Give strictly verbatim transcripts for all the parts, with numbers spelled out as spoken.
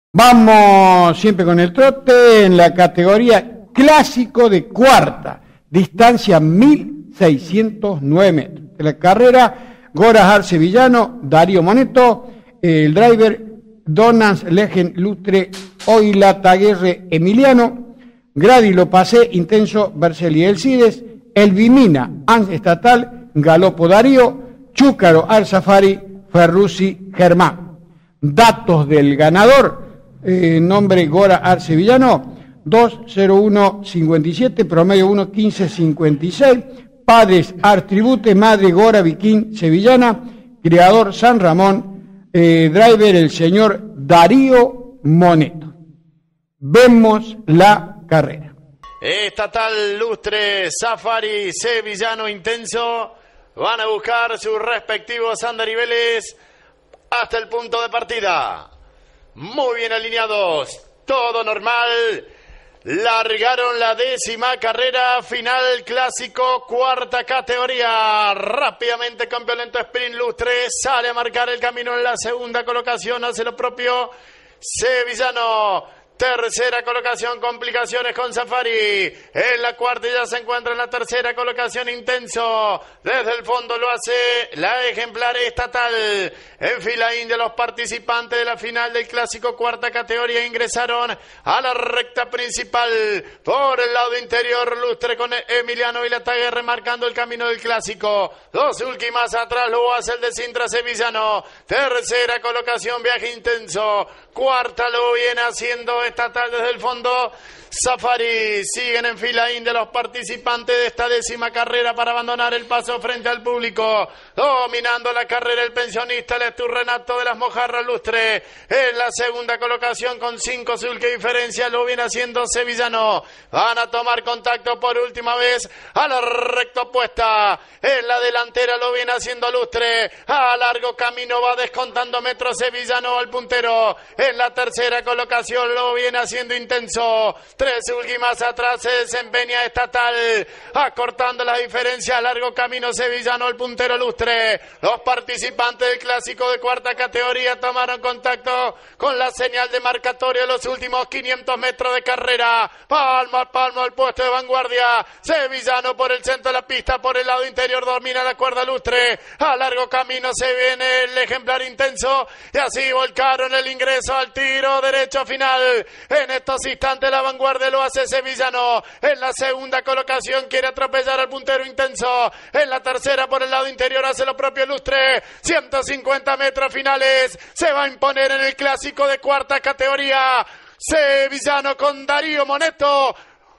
Vamos siempre con el trote en la categoría clásico de cuarta, distancia mil seiscientos nueve metros. De la carrera, Gora Arce Villano, Darío Moneto, el driver Donans Legen Lustre, Oila Taguerre Emiliano, Gradi Lopacé, Intenso Berceli Elcides, Elvimina Ans Estatal, Galopo Darío, Chúcaro Al Safari, Ferrusi Germán. Datos del ganador. Eh, nombre Gora Arce Villano, dos cero uno cincuenta y siete, promedio uno quince cincuenta y seis, padres Artribute, madre Gora Viquín Sevillana, creador San Ramón, eh, driver el señor Darío Moneto. Vemos la carrera. Estatal Lustre, Safari, Sevillano Intenso van a buscar sus respectivos andariveles hasta el punto de partida. Muy bien alineados, todo normal. Largaron la décima carrera final clásico, cuarta categoría. Rápidamente con violento sprint Lustre sale a marcar el camino en la segunda colocación, hace lo propio Sevillano. Tercera colocación, complicaciones con Safari. En la cuarta ya se encuentra en la tercera colocación Intenso. Desde el fondo lo hace la ejemplar Estatal. En fila india los participantes de la final del clásico cuarta categoría ingresaron a la recta principal. Por el lado interior Lustre con Emiliano Vilatague remarcando el camino del clásico. Dos últimas atrás lo hace el de Sintra Sevillano. Tercera colocación Viaje Intenso. Cuarta lo viene haciendo Estatal desde el fondo. Safari. Siguen en fila india los participantes de esta décima carrera para abandonar el paso frente al público. Dominando la carrera el pensionista, el Estur Renato de las Mojarras Lustre. En la segunda colocación con cinco sulque diferencia lo viene haciendo Sevillano. Van a tomar contacto por última vez a la recta opuesta. En la delantera lo viene haciendo Lustre. A largo camino va descontando metros Sevillano al puntero. En la tercera colocación lo viene haciendo Intenso. Tres últimas atrás se desempeña Estatal, acortando la diferencia a largo camino Sevillano al puntero Lustre. Los participantes del clásico de cuarta categoría tomaron contacto con la señal de marcatorio de los últimos quinientos metros de carrera. Palmo a palmo al puesto de vanguardia. Sevillano por el centro de la pista, por el lado interior domina la cuerda Lustre. A largo camino se viene el ejemplar Intenso y así volcaron el ingreso al tiro derecho final. En estos instantes la vanguardia lo hace Sevillano. En la segunda colocación quiere atropellar al puntero Intenso. En la tercera por el lado interior hace lo propio Lustre. ciento cincuenta metros finales. Se va a imponer en el clásico de cuarta categoría. Sevillano con Darío Moneto.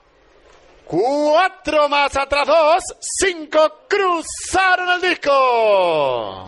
Cuatro más atrás, dos, cinco, cruzaron el disco.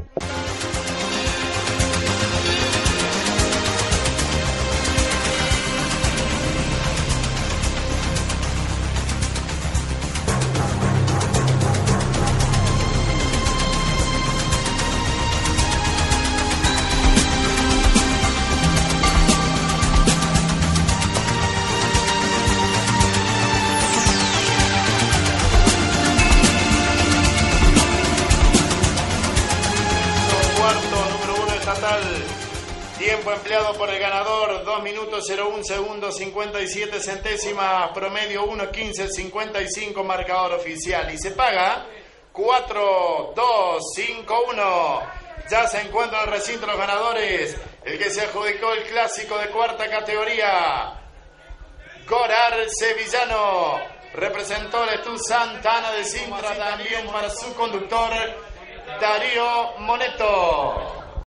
Tiempo empleado por el ganador, dos minutos cero uno segundos cincuenta y siete centésimas, promedio uno quince cincuenta y cinco, marcador oficial. Y se paga cuatro dos cinco uno. Ya se encuentra en el recinto los ganadores. El que se adjudicó el clásico de cuarta categoría, Gora Arce Villano. Representó el Estur Santana de Sintra también para su conductor Darío Moneto.